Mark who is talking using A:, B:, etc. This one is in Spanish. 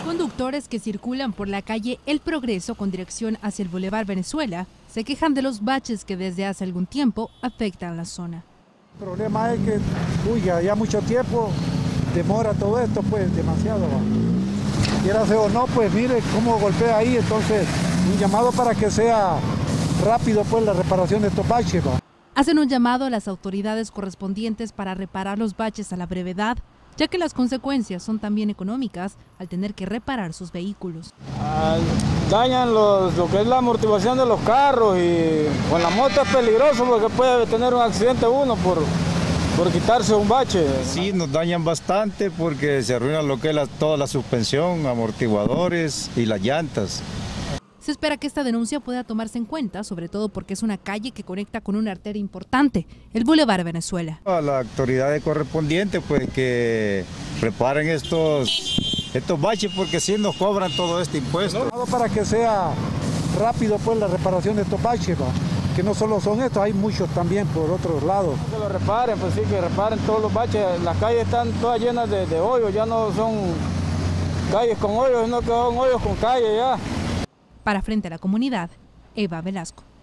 A: Conductores que circulan por la calle El Progreso con dirección hacia el Boulevard Venezuela se quejan de los baches que desde hace algún tiempo afectan la zona.
B: El problema es que, ya mucho tiempo demora todo esto, pues demasiado. Quieras o no, pues mire cómo golpea ahí, entonces un llamado para que sea rápido pues la reparación de estos baches.
A: Hacen un llamado a las autoridades correspondientes para reparar los baches a la brevedad, ya que las consecuencias son también económicas al tener que reparar sus vehículos.
C: Dañan lo que es la amortiguación de los carros y con la moto es peligroso porque puede tener un accidente uno por quitarse un bache.
D: Sí, nos dañan bastante porque se arruina lo que es toda la suspensión, amortiguadores y las llantas.
A: Se espera que esta denuncia pueda tomarse en cuenta, sobre todo porque es una calle que conecta con una arteria importante, el Boulevard Venezuela.
D: A las autoridades correspondientes pues que preparen estos baches porque si nos cobran todo este impuesto.
B: Para que sea rápido pues la reparación de estos baches, que no solo son estos, hay muchos también por otros lados.
C: Que lo reparen, pues sí, que reparen todos los baches. Las calles están todas llenas de hoyos, ya no son calles con hoyos, sino que son hoyos con calle ya.
A: Para Frente a la Comunidad, Eva Velasco.